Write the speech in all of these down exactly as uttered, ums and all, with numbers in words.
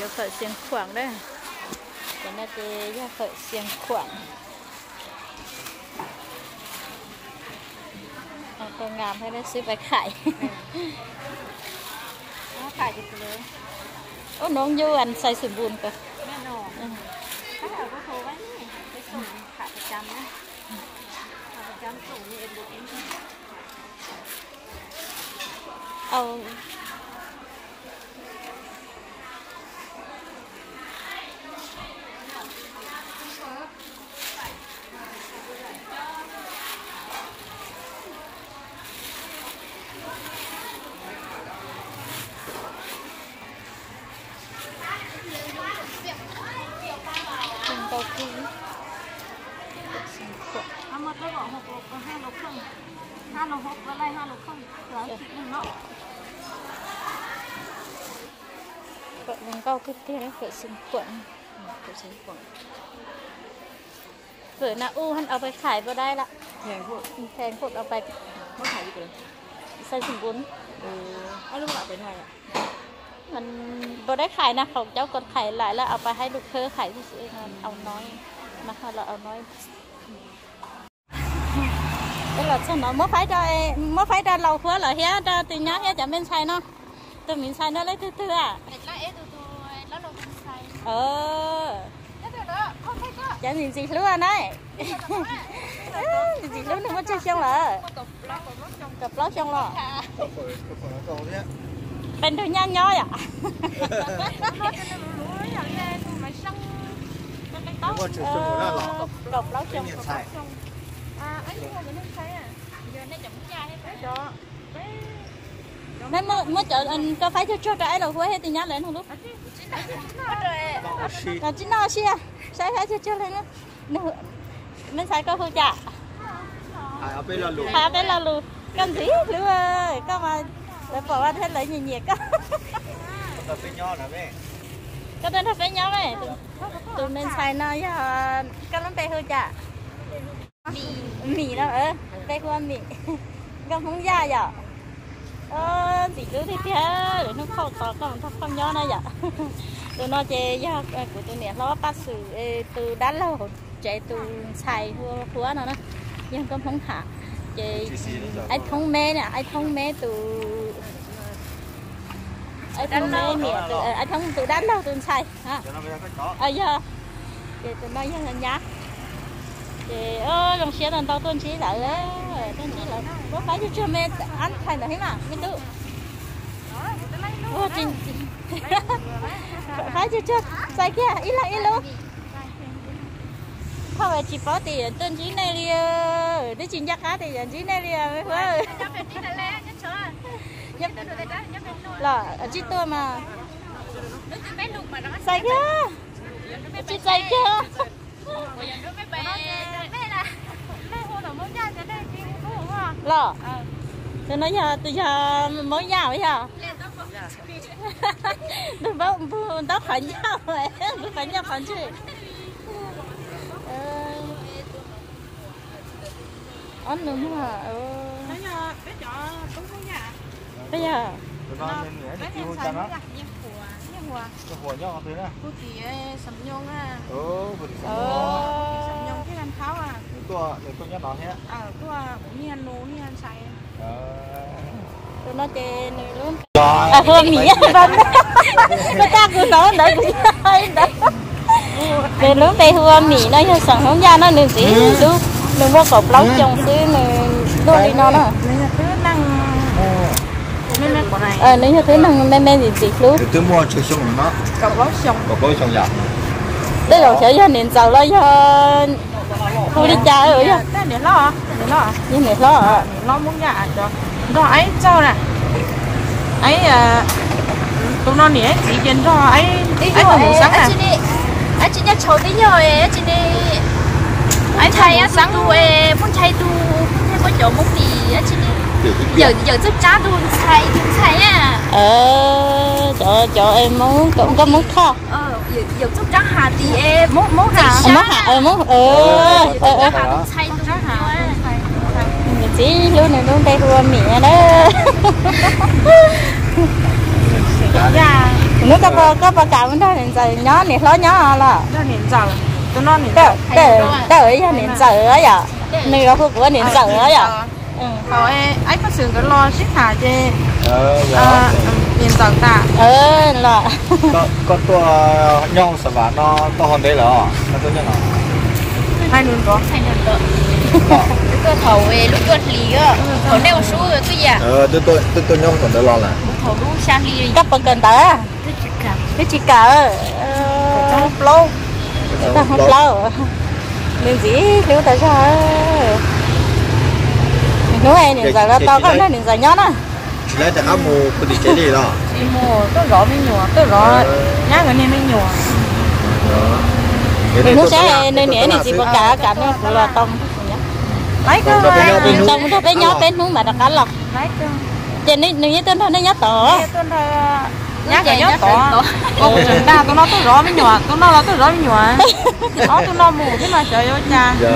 khởi xiên khoảng đấy cái này thì ra khởi xiên khoảng còn ngàm hay là xếp bài khải nó khải thì cứ ô nó như anh say sườn buồn cơ แน่นอนถ้าเราก็โทรไว้นี่ไปส่งขาประจำนะขาประจำส่งนี่เอ็นดูเอ็นเอา Tàu ký เอามาแล้วบอกหกลบกับห้าลบครึ่งห้าลบหกก็ไล่ห้าลบครึ่งเหลือสิบหนึ่งเนาะ Quận vùng cao cứ thế đấy, quận sinh quận quận sinh quận vừa nào u hắnเอาไปขายบ่ได้ละแพงพวกแพงพวกเอาไปเขาขายอยู่เลยใส่ถุงบุญเออเอาลูกหลานไปไทยอ่ะมันบ่ได้ขายนะของเจ้ากดขายหลายแล้วเอาไปให้ลูกเธอขายที่ซื้อเอาน้อยมาค่ะเราเอาน้อยcái là sao nó mới phải ra mới phải ra lầu khứa là hé ra từ nhá hé chẳng bên sai nó từ mình sai nó lấy thứ thứ à ờ chẳng nhìn gì luôn anh ấy gì luôn đừng có chơi xong là cặp lót xong rồi bên thôi nhăn nhói à cặp lót xong nên mới mới chợ anh có phải cho cho cái đầu cuối hết thì nhá lên không lúc là chín nó xia sai phải cho cho lên nữa mình sai có hư chả à bên là lù à bên là lù cam gì lù ơi có mà để bỏ ăn hết lấy nhiệt nhiệt có có bên nho là mẹ có tên thật bên nho này tụi mình sai nó giờ có lắm bé hư chả mì mì đâu ơ bé qua mì không không ra giờ ờ chỉ cứ thế kia để nó không có còn thắp không nhớ nữa vậy tụi nó chơi do của tụi này nó bắt xử từ đá lâu chạy từ xài hua hua nó đó nhưng không không thả chơi anh không mê nè anh không mê từ anh không mê nè từ anh không từ đá lâu từ xài ha à giờ thì tụi nó như là nhá thì ơ lòng xe đàn tao tuân chí lại đấy tuân chí lại có phải chưa mê ăn thay là thế mà mới tự ơ trình phải chưa chưa sai kia ít lại ít luôn không phải chỉ có tiền tuân chí này đi để trình giác cá thì chí này đi mới phải là chỉ tôi mà sai kia chỉ sai kia lọ tôi nói giờ tôi giờ mới nhau vậy hả tôi bảo tao phải nhau vậy tôi phải nhau phải chứ ăn nữa mà bây giờ cái hồ nhau thế này cô thì sầm nhông á ừ sầm nhông cái ăn tháo à ตัวเดี๋ยวตัวนี้บอกเนี้ย ờตัวนี่อันนู้นนี่อันใส่ tôi nói chơi này luôn à hương mì vâng nó ta cứ nói đấy đấy về lúc đây hương mì nó như sẵn không ra nó đừng tí đừng đừng có cột lấu trong cái luôn đi nó đó ờ nếu như thế năng mê mê gì gì luôn tôi mua chơi xong nó cột lấu xong cột lấu xong dạ đây là sẽ cho nền giàu lo cho tôi đi chơi rồi nha cái này lo này lo như này lo lo muốn nhà cho đó ấy cho nè ấy tụi nó nè chỉ tiền cho ấy ấy còn ngủ sáng à ấy chị nhà cháu tí nhỏ ấy chị đi ấy thầy á sáng tu ấy muốn thầy tu hay có chỗ muốn gì ấy chị đi giờ giờ giúp cha tu thầy tu thầy à ờ chỗ chỗ em muốn cũng có muốn kho ờ giờ giờ giúp cha hà thì em muốn muốn hà muốn hà ờ muốn ờ ờ ờ thầy tu cha hà chỉ luôn này luôn đây luôn mẹ đó dạ nó có có có bà cả vấn đề nên giờ nhó này lo nhó là đó niệm giờ tôi nói niệm đỡ đỡ đỡ ấy nên giờ ấy à nơi đó của nên giờ ấy à hỏi ấy phát sinh cái lo xích thả chứ ờ à niệm giờ ta ờ là có có tua nhông sả vả nó to hơn đấy là nó tôi nhớ nó hai luôn có thành được lúc cơ thầu về lúc cơ lì á thầu neo số rồi cái gì à ờ tôi tôi tôi tôi nhông còn đỡ lo là thầu lúc sang đi cấp bằng cần tới cái chỉ cả trong lâu ta không lâu nên gì nếu tại sao nếu em nên giờ là to có nó nên giờ nhớ nó lấy từ áo mù cái gì cái gì đó đi mua tôi rõ mới nhùa tôi rõ nhá người này mới nhùa mình muốn sẽ nên nhớ này chỉ có cả cả nó là tông lấy cái tông nó bé nhớ bé muốn mà đặt cá lọc lấy cái trên này nếu tên thôi nó nhớ tổ nhá cái nhớ tổ còn chúng ta tôi nói tôi rõ mới nhùa tôi nói là tôi rõ mới nhùa nó tôi nói mù thế mà trời ơi cha dạ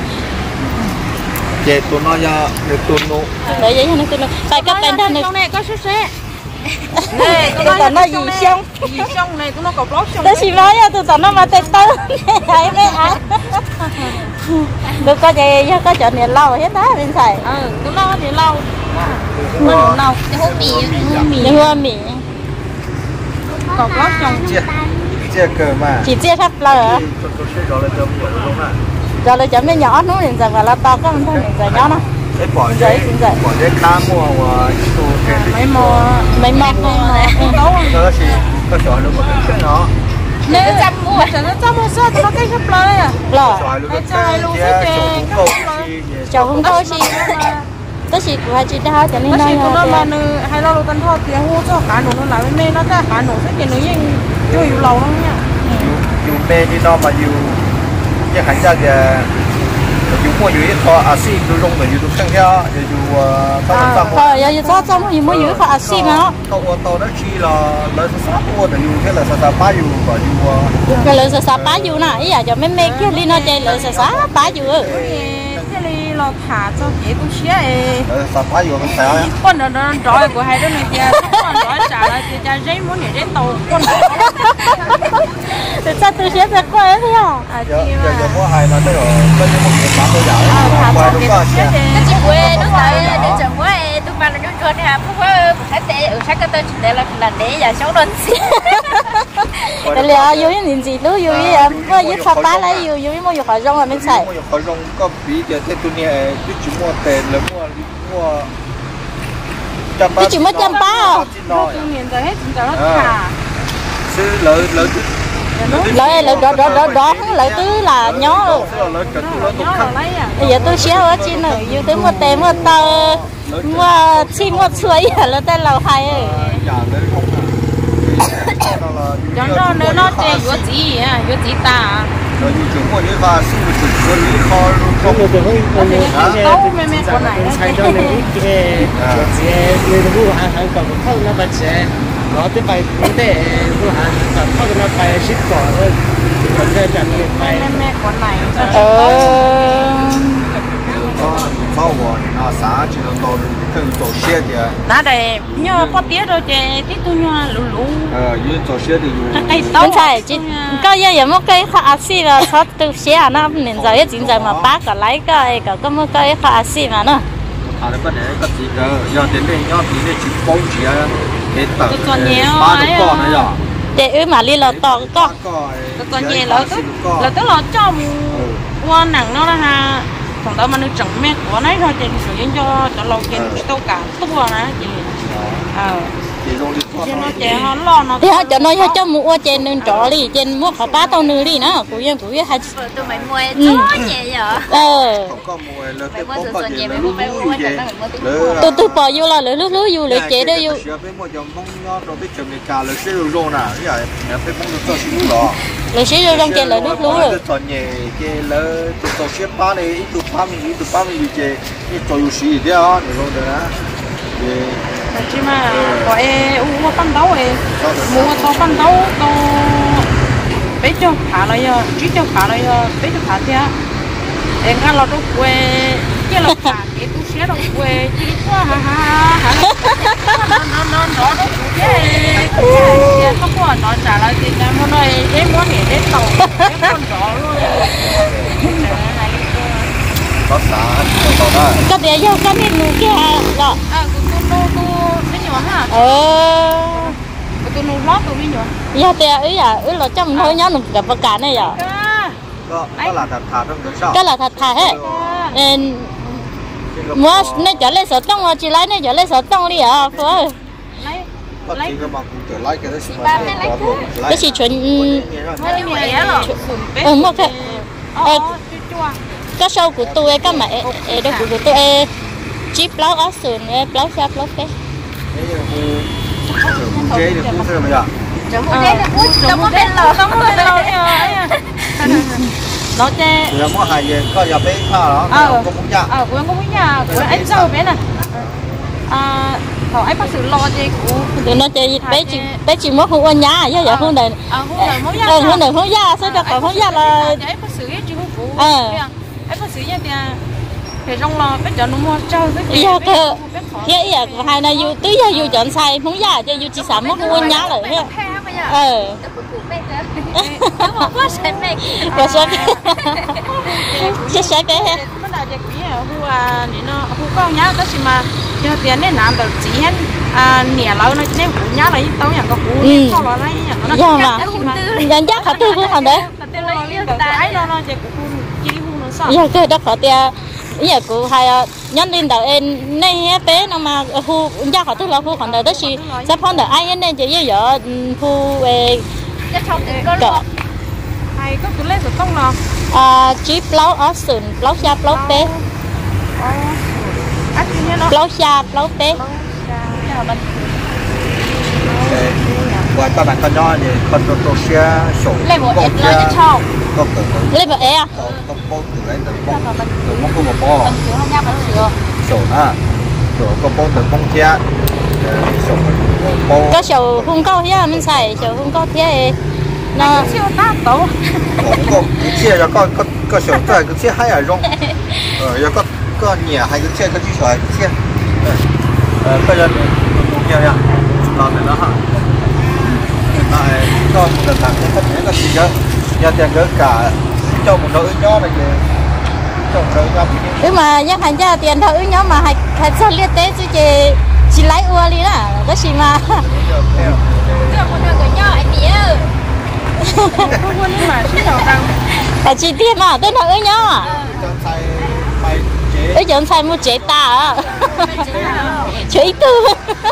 chị tôi nói ra để tôi nô để vậy nó tôi nói tại các bên đây này có số xe này tôi nói nó gì xong gì xong này tôi nó cột lót xong tôi chỉ nói tôi tao nó mà tên tao hay mấy anh được có gì có chuyện này lâu hết đó bên xài ừ tôi nói thì lâu nó lâu cái hố mì hố mì hố mì cột lót xong chia chia cờ mà chỉ chia thấp lờ giờ là chấm cái nhỏ nó nên rằng là to có mình thôi nên giờ nhỏ nó cái bỏ giấy bỏ giấy cá mua và tu mấy mò mấy mò đấu đó thì có chọn được một cái nó nếu chăm mua chẳng nó chăm mua sao nó cái thấp lời à lờ hay chơi luôn cái chè chồng không có gì tôi chỉ của hai chị đào cho nên nói là mà nữ hay lo tân thọ tiền hú cho cả nụ nó lại mê nó ta cả nụ cái tiền nữ nhưng chưa yêu lâu lắm nha dù mê đi nó mà dù cái hành ra thì dù mua dù ít thọ à xí tôi rong rồi dù tôi sang theo dù sao làm sao thôi giờ sao xong thì mua dù phải xí mà nó tàu tàu đó chi là lấy số sáu mua rồi dù thế là sao sao ba dù và dù cái lời sao ba dù nè ý là cho mấy mấy kia đi nó chơi lời sao ba dù cái này là thả cho chị tôi xía ấy sao ba dù nó sao á con nó nó rồi của hai đứa này kia con rồi trả lại thì cha giấy muốn để tàu con thì sao tôi xía sẽ quay thế à giờ giờ mua hai nó tới rồi có những một cái bán tôi giả quay đúng không chị cái chị quê nó tới để chồng quê tôi mang nó cho đi học có phải tệ ở sát cái tên để là là để giờ sáu đơn xí để là vô cái gì gì đó vô cái có với pha bá lấy vô vô mua vô khỏi rong là mình xài mua vô khỏi rong có bí giờ thế tôi nghe cứ chỉ mua tiền là mua mua cái chỉ mất trăm ba à nó miền rồi hết chúng ta nó thả sư lợi lợi lợi lợi đó đó đó đó lợi tứ là nhó bây giờ tôi xéo ở trên này yêu tới mua tè mua tơ mua chi mua chuối là tên lầu hai ấy cho nó nếu nó chơi vô gì à vô gì ta rồi như chúng mua như và xin một chút vô lý kho không được không tấu mẹ mẹ con này sai cho nên cái cái người mua hàng hàng còn không là bạn sẽ nó tới bài vấn đề mua hàng còn không là bài ship quả thôi còn chơi chẳng được bài mẹ mẹ con này ờ sau rồi à xã chỉ là tổ tự tổ xe thì đã để nhớ có tiếc rồi chị tiếc tôi nhớ lú lú ờ như tổ xe thì dù cái không phải chỉ có giờ giờ một cái khó xí là khó từ xe nó nên giờ cái chuyện giờ mà bác cả lấy cái cả có một cái khó xí mà nó à nó có để cái gì đó giờ đến đây nhớ thì để chụp bóng chỉ à để tập còn nhiều ba đứa con nữa rồi để ư mà đi là to to còn nhiều là tức là tức là cho mua nặng nó là ha còn tao mà nó chẳng mẹ của nấy thôi thì sử dụng cho cho lâu trên tao cả tốt rồi nè chị ờ cho nó trẻ nó lo nó thì cho nó cho mua trên nên trọ đi trên mua khẩu bá tao nư đi nữa cũng yên cũng yên hai tụi mày mua chó nhẹ vậy ờ tôi tôi bỏ vô là lưỡi lưỡi lưỡi vô lưỡi chế đó vô lưỡi xí vô trong chế lưỡi nước lúa rồi tổ chức ba này ít tụt ba mươi ít tụt ba mươi gì ít tổ yếu xí thế á được không được á chứ mà gọi mua bánh đấu ấy mua to bánh đấu to bé cho thả lại giờ chỉ cho thả lại giờ bé cho thả thế em nghe là tôi quê cái là thả cái tôi xe đâu quê chỉ qua ha ha ha nó nó nó nó nó cái cái không có nó trả lại tiền em muốn nói em muốn để đến tàu em con chó luôn có xã có đó cái đấy giờ cái này nụ kia đó à tôi tôi tôi cái nhỏ ha ờ tôi nụ lót tôi mới nhỏ giờ thì ấy à ấy là trong thôi nhá nụ gặp vật cả này giờ có có là thật thà trong cái sao cái là thật thà hết em mua nên trở lên sở tông chỉ lấy nên trở lên sở tông đi à phơi có chỉ có bằng tự lấy cái đó xin mà cái gì chuyện hơi nhẹ rồi ừ một cái cái show của tôi cái mà ấy đó của tôi chip láo ở sườn láo xa láo cái chế được cũng thế mà Chồng mua đấy là mua chồng mua bên lò không mua đâu nó chè rồi mua hai về có giờ bé pha đó ờ có muốn nhà ờ của em có muốn nhà của anh sâu bé nè à họ anh bác sĩ lo gì của tụi nó chơi bé chỉ bé chỉ muốn không ăn nhá chứ giờ không đợi à không đợi muốn nhà ờ không đợi không nhà sao cho còn không nhà là anh bác sĩ chỉ không phụ anh bác sĩ nhà thì thì trong lò bé chọn nó mua trâu cái giờ cơ thế giờ của hai này dù tứ giờ dù chọn sai không nhà cho dù chỉ sắm muốn không ăn nhá rồi thế ờ có sẽ mẹ có sẽ sẽ sẽ bé hết nó là cái quý à hu à nó hu con nhá đó chỉ mà cho tiền nên làm được chỉ hết à nẻ lâu nó nên cũng nhá lấy tao nhà có cú sau đó lấy nó giờ mà giờ chắc họ tư không đấy cái nó nó chỉ cũng chỉ hu nó sao giờ cái đó họ tiền giờ của hai nhân lên đầu em này bé nó mà hu chắc họ tư là hu còn đầu đó chỉ sắp hơn đầu ai nên chỉ như vậy hu về có hay có tụi lấy được không nào à chip lấu ở sườn lấu xa lấu bé lấu xa lấu bé qua các bạn con nhỏ thì con đồ đồ xe sổ lấy một ít lo cho chồng có tự lấy vợ é có có bố tự lấy tự bông tự bông không có bò sổ na sổ có bố tự bông chia sổ bố có sầu không có thế mình xài sầu không có thế nó siêu ta tổ có cái chia là có có có sổ cái cái chia hai ở trong ờ rồi có có nhẹ hai cái chia cái chia sổ cái chia ờ cái là nhiều nha còn nữa hả này cho được thằng cái tất cả gì đó nhà tiền gỡ cả cho một đôi nhỏ này kìa cho một đôi nhỏ nhưng mà nhắc hành cho tiền thử nhóm mà hành hành sao liên tế chứ chị chị lấy ua đi đó đó chị mà không quên mà chỉ đầu tăng tại chị tiền mà tên thử nhóm à ấy chọn sai mua chế ta à chế tư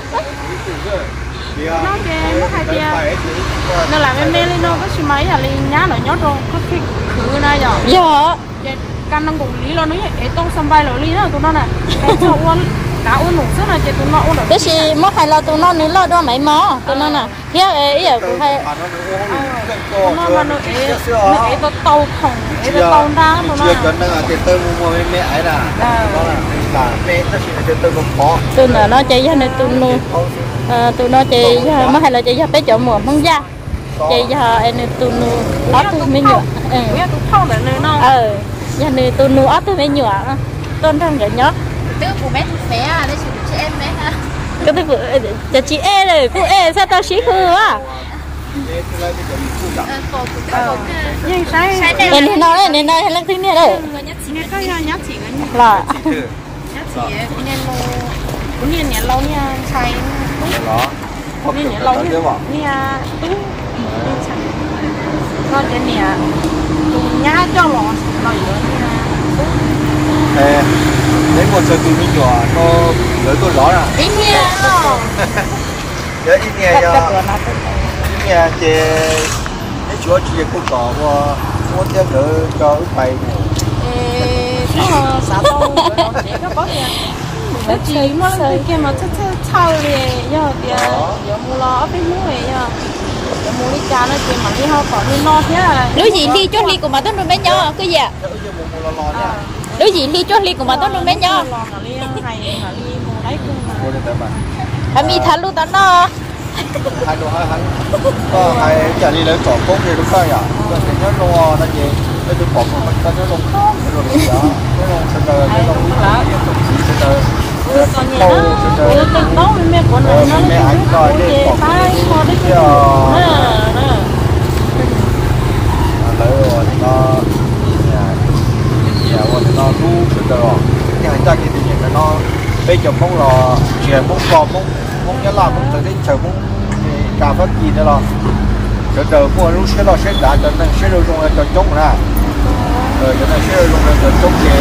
nó kìa nó hay kìa nó làm em mê lên nó có xí máy là lên nhá nó nhót rồi có cái khử này rồi dạ căn năng cùng lý lo nói ấy tông sâm bay rồi lý đó tụi nó nè cái sao uốn cá uốn nổ sức này chỉ tụi nó uốn được cái gì mất hay là tụi nó nữa lo đó mấy mó tụi nó nè thế ấy ở của hay nó mà nó ấy nó ấy tao tàu khổng ấy tao tàu đá tụi nó chưa cần là tiền tư mua mẹ mẹ ấy là đó là là mẹ nó chỉ là tiền tư không có tụi nó nó chạy ra này tụi nó tụi nó chạy mất hay là chạy ra bé chợ mùa không ra chạy ra em tụi nó ót tụi mình nhựa ừ tụi thâu là nơi nó ờ nhà này tụi nó ót tụi mình nhựa tôn thằng gửi nhót Tức của bé thuộc bé à, đây chỉ chị em bé ha. cái thứ của chị e này cô e sao tao xí khư á nhưng sai nên nên nói nên nói hay là thứ này đấy nghe có nhá nhá chỉ cái là nhá chỉ nên lo cũng như nhà lâu nha sai đó như nhà lâu nha tú nó cái nhà nhá cho lò lò nữa Ê, lấy một giờ tụi mình nhỏ nó lấy tôi rõ là ý nghĩa nhớ ý nghĩa cho ý nghĩa thì cái chỗ chị cũng có mua mua thêm nữa cho ức bày nó xả đâu chỉ có có tiền nó chỉ mua cái kia mà thích thích thao liền giờ thì giờ mua lo bên mua này giờ giờ mua đi trà nó chỉ mà đi hoa còn đi no thế là đối diện đi chốt ly của mà tôi nuôi bé nhỏ cái gì ạ đối diện đi chốt ly của mà tôi nuôi bé nhỏ hả mi thằng luôn tao nó hai đồ hai hắn có hai chả đi lấy cỏ công thì đúng không nhỉ? Cái nhớ lo là gì? Cái tôi bỏ nó nó nó không rồi đó. Ừ, còn gì đó, ừ, cái tố mẹ của nó nó nó nó về tay kho đấy chứ, nè nè, lấy rồi nó nhà nhà rồi nó lu được rồi, cái hành trang cái gì nhỉ nó bây giờ mong là chỉ mong còn mong mong nhớ là mong tới đến chờ mong cà phê gì nữa rồi, chờ chờ mua lúc sẽ lo sẽ đã cho nên sẽ rồi dùng cho chống ra, rồi cho nên sẽ rồi dùng cho chống thì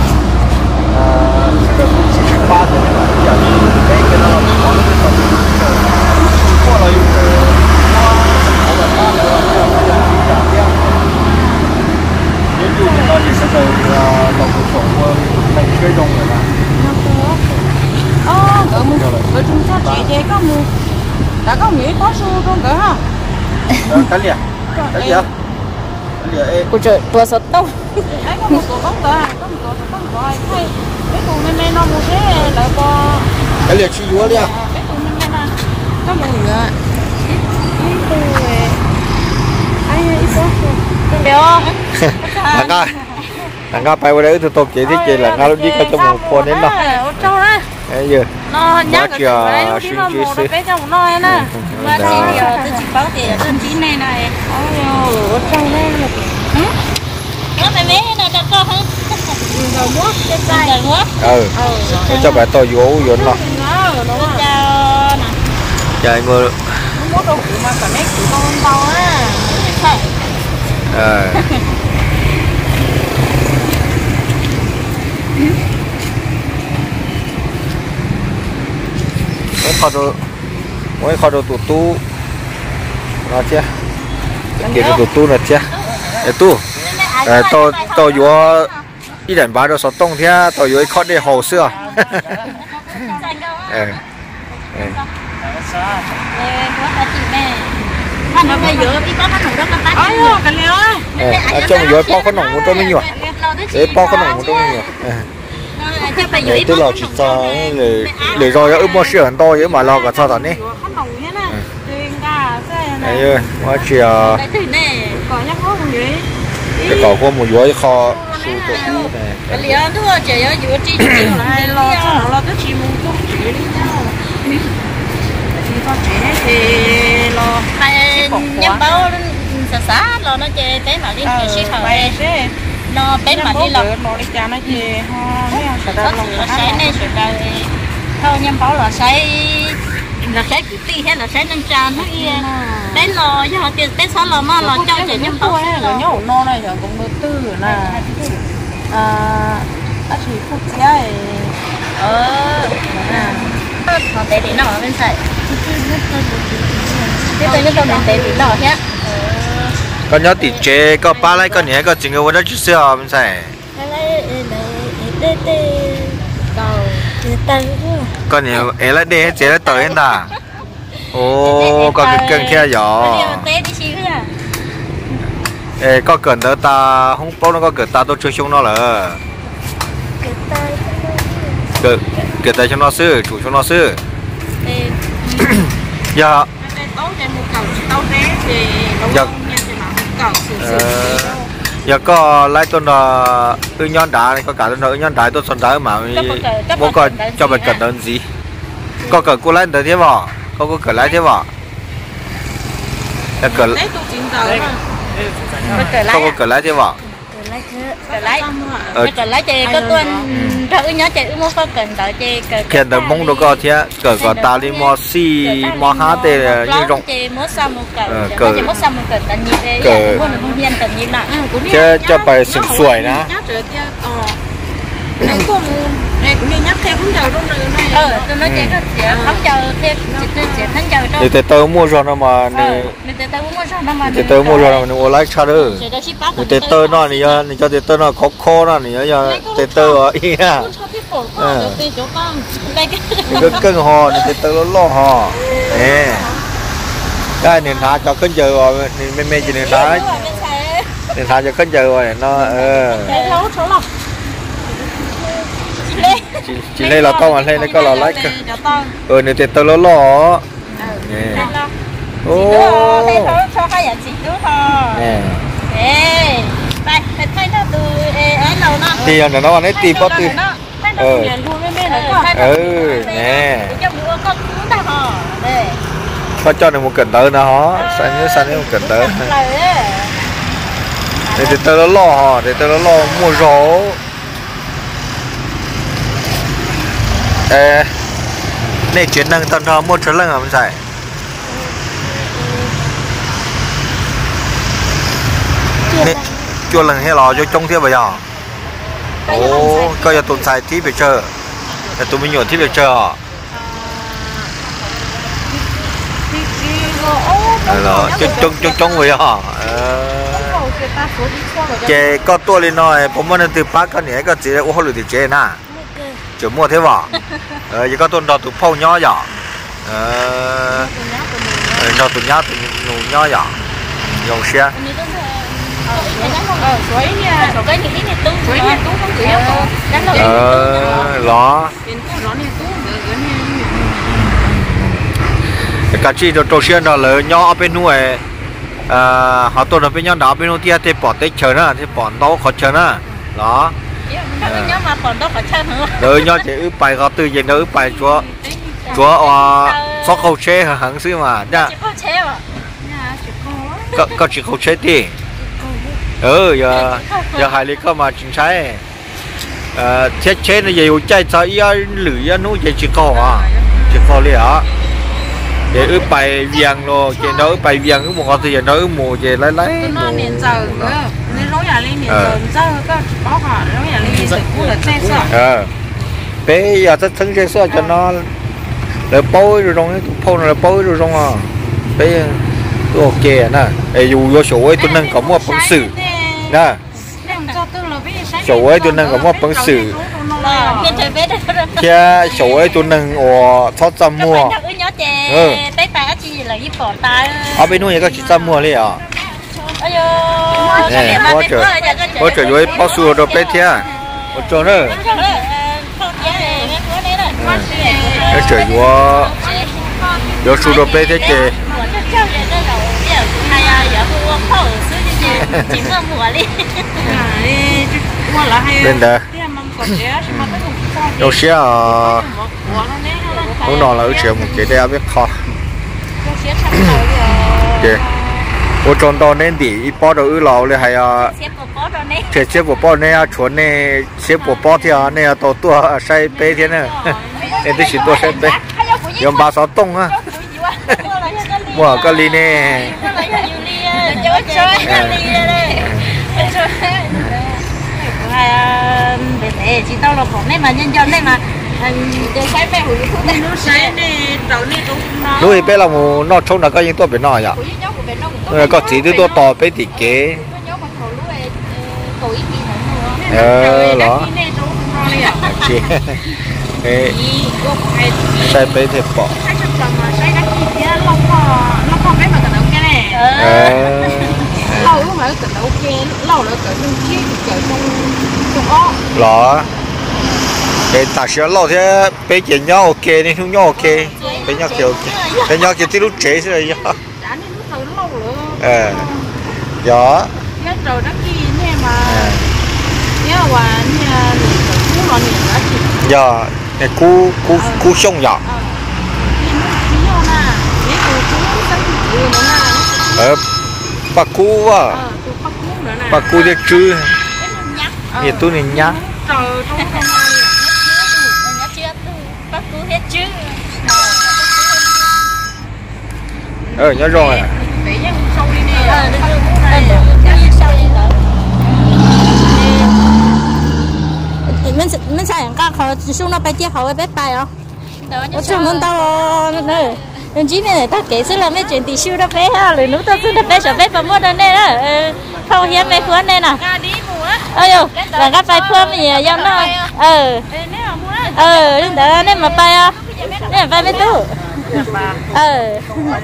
được chín mươi ba rồi mà giờ cái cái nó có cái phần qua là dùng qua ở bên ta là giảm đi nếu như nó chỉ sẽ từ đầu cuộc sống của mình chơi dùng rồi mà ờ, ở mu, ở trung sa chị chị có mu, đã có nghĩ có su không cỡ ha? cái gì? Cái gì? của trời vừa sốt tông ấy có một tổ bóng cỡ, có một tổ bóng cỡ hay cái tụ mẹ mẹ nó một cái lại có cái gì chi dúa đi à? cái tụ mẹ mẹ nó có một người cái tụ ai ít số không biết Thằng ơi, thằng ơi bay qua đấy tôi tôi chỉ thích chị là ngao đi coi cho một con đến đâu. Châu đó. Bây giờ Nó nhắc cái đấy lúc đi mà một nó bé trong nó nè. và chỉ điều tôi chỉ báo tiền đơn chí này này Ôi ôi châu này là nó phải mấy nó đã có hơn rồi mua cái tay rồi mua ừ cho bà tôi vô vô nó nó cho nè chạy ngồi mua đâu mà cả mấy cái con tàu á ờ mấy kho đồ mấy kho đồ tủ tu nó chưa cái đồ tủ tu là chưa cái tu tôi tôi vô一点八的时候冬天都有一靠的好吃啊，哎哎， nó bây giờ đi có cái nồng rất là ôi ôi cái liều á 哎，trong有包可能我都没有，哎，包可能我都没有，哎，哎，对了，就找来来绕要二毛是很多，有嘛老个操到呢，哎呦，我只要cái cỏ của một dưới kho su tổ tu này, cái liều thua chỉ có vừa chỉ chỉ này lo cho nó tới chỉ muốn chút chỉ đi nhau chỉ có trẻ thì lo hay nhắm báo xả xả lo nó chơi bé mà đi chơi xí hở nó bé mà đi lọc nó đi chả nó gì ha nó sẽ nên sửa đời thôi nhắm báo là sẽ là sẽ cứ ti hay là sẽ nâng tràn hết bé lo cho họ tiền bé sáu lo mà lo cho chị nhắm báo rồi nhổ no này rồi cũng đầu tư là à à chỉ phút giây ờ họ để đi nó ở bên sài tiếp tới những câu này để đi nó nhé con nhớ tỷ chế có ba lấy con nhớ có chừng cái vấn đề chút xíu mình sẽ con nhớ ấy là để chế là tới anh ta ô con cái cần kia gió ê có cần đó ta không bao nó có cần ta tôi chơi chung nó là cần cần ta cho nó sư chủ cho nó sư dạ giờ có lấy tuần là ư nhon đá này có cả tuần là ư nhon đá tôi xuân đá mà bố có cho mình cần đơn gì có cần cô lấy được thế bỏ có có cần lấy thế bỏ là cần không có cần lấy thế bỏ ờ cần lấy chơi có tuần thử nhớ chơi mua có cần đợi chơi kiện được mong đâu có thế cờ có ta đi mua xi mua há tê như rong chơi mua xong một cần chơi mua xong một cần tận nhiệt đấy mua một viên tận nhiệt nặng chứ cho bài sừng sủi nè này cũng này cũng đi nhắc theo cũng chờ luôn rồi này ờ tôi nói chơi cái không chờ thêm chỉ chỉ thắng chờ đâu thì tớ mua rồi nó mà thì tớ mua rồi nó mà thì tớ mua rồi nó mua lại sao được thì tớ nó này giờ thì cho tớ nó khó khó nó này giờ thì tớ ở ý à cái cân hò thì tớ nó lo hò nè cái nền thả cho cân giờ rồi mê mê chỉ nền thả nền thả cho cân giờ rồi nó ờ chỉ đây là to mà đây có là like ừ này thì tớ nó lo nè ô cho hai nhà chị nữa thôi nè đây phải thấy nó từ thì là nó này tìm bao tiền ừ ừ nè có cho này một cẩn tớ nào hó sao nhớ sao nhớ một cẩn tớ để để tớ nó lo hả để tớ nó lo mua rổ ê này chuyện năng tận họ mua trở lần hả mình xài nè chua lần hay lò cho trông theo bây giờ ồ coi giờ tụi xài tí phải chờ để tụi mình nhổn tí phải chờ là trông trông trông trông vậy hả chế có tôi lên nóiผมว่านั่นตือป้าก็เนี่ยก็เจ๊โอ้โหหรือเจ๊น่ะเจ๊มั่วเท่าเออยังก็ต้นดอกตุ่มพ่อย้อหยอเออดอกตุ่มย้อตุ่มหนูย้อหยอยงเชีย ờ ló cả chị đồ trâu xiên đó là nhỏ bên nuôi họ tôi là bên nhỏ đó bên nuôi tia thì bỏ tới chờ nữa thì bỏ đâu khó chờ nữa đó rồi nhỏ chỉ ướp bài họ từ giờ nó ướp bài chúa chúa số khẩu chế hẳn xíu mà nha có có chỉ khẩu chế đi ừ giờ giờ hai lý cơ mà chính xác thiết chế nó nhiều chạy cho ia lưỡi nó vậy chỉ có à chỉ có liền á để ướp bài viền rồi để nó ướp bài viền ướp một con thì nó ướp mù về lấy lấy nó liền giờ nên nói là lên liền giờ giờ có có hả nói là lên giờ cũng là xe sợ ờ bây giờ tất thân xe sợ cho nó là bôi rồi trong cái phone là bôi rồi trong à bây ok nè dù vô số ấy tôi nâng có một phóng sự nè số ấy tôi nâng có một phóng sự kia số ấy tôi nâng ở thoát ra mua ừ ở bên nuôi có chỉ ra mua đi à nè có trời có trời với bao su đồ bé thia một chỗ nữa cái trời vô vô su đồ bé thế chứ bên đó đâu xía lúc nào là ở chiều một cái đây biết khó kì ô tròn to nên đi bao đầu ư lòเลยhay à chế chế bộ bao này chuẩn này chế bộ bao thì à này to tua sai bé thế này nên tôi chỉ tua sai bé dùng ba sáu tông á mua cái ly này để chỉ tao làของnày mà nhân dân này mà để sai bé hủy thuốc này nó sai này đầu này cũng lúc ấy bé là một nó trông là có những tua bé nhỏ vậy có chỉ đứa tua to bé thì kế ờ đó chị sai bé thì bỏ lâu lúc nãy cần ok lâu nữa cần trong kia cần trong trong ó lọ cái ta sẽ lâu thế bé chỉ nhau ok nên không nhau ok bé nhau kiểu bé nhau kiểu tí lúc chế rồi nhá ờ gió cái trời đất kia nè mà nhớ qua nha cú lọ nè đó chị giờ cái cú cú cú sông giọt ờ bà cú à bà cú để chữ thì tôi nên nhá ờ nhớ rồi mình mình xài các họ chỉ xuống nó bay chia họ bay bay không ở trong nó tao nữa nên chỉ này ta kể sẽ là mấy chuyện tỷ siêu đó bé ha rồi lúc tao cứ đập bé sợ bé và mua đây nè không hiếm mấy cuốn đây nè ơi yo là các bài cuốn gì do nó ờ ờ đó nên mà bay à nên mà bay mấy tú ờ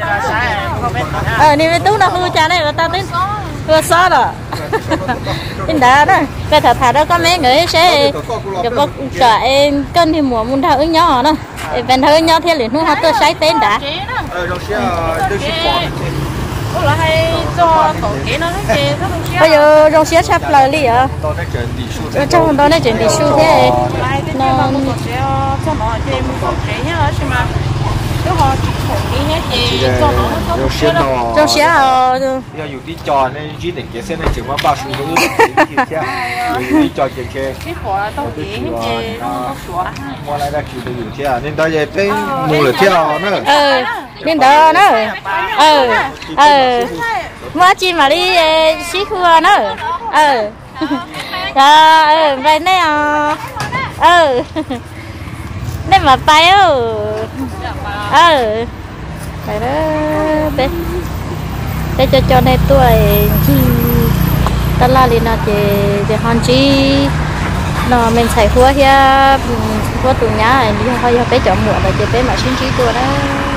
ờ nên mấy tú nó hư cha này và tao tính hư xóa rồi nên đó đó cái thà thà đó có mấy người sẽ được có cả em cân thì mùa muốn thao ứng nhỏ đó bên thao nhỏ thì liền họ tôi sai tên đã là hay cho tổ kế nó chế nó chế bây giờ rong xía sắp lời đi à 到那整理数， trong đó này chuyện đi siêu thế nó cho nó chơi một cái nhá chứ mà cái họ chỉ khổ đi hết thì cho nó nó 有些 nó 呢， rong xía à 要有啲做呢，只能嘅先呢，情况把数都有啲做嘅嘅。 cái khổ là tao chỉ hết thì nó sủa 我来那就都有些，你到也被摸了跳呢。 ờ nên đó nó ờ ờ mua chi mà đi xí khua nó ờ ờ vậy này à ờ nên mà bay ờ ờ phải đó bé bé cho cho này tuổi chi ta la lên là chị chị hòn chi nó mình xài khua kia khua tủ nhá đi hơi bé chọn muộn là chị bé mà xin chi tuổi đó